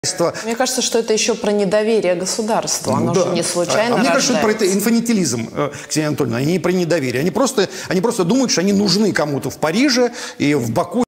Мне кажется, что это еще про недоверие государству. Оно же не случайно мне кажется, что рождается. это инфантилизм, Ксения Анатольевна. Они не про недоверие. Они просто думают, что они нужны кому-то в Париже и в Баку.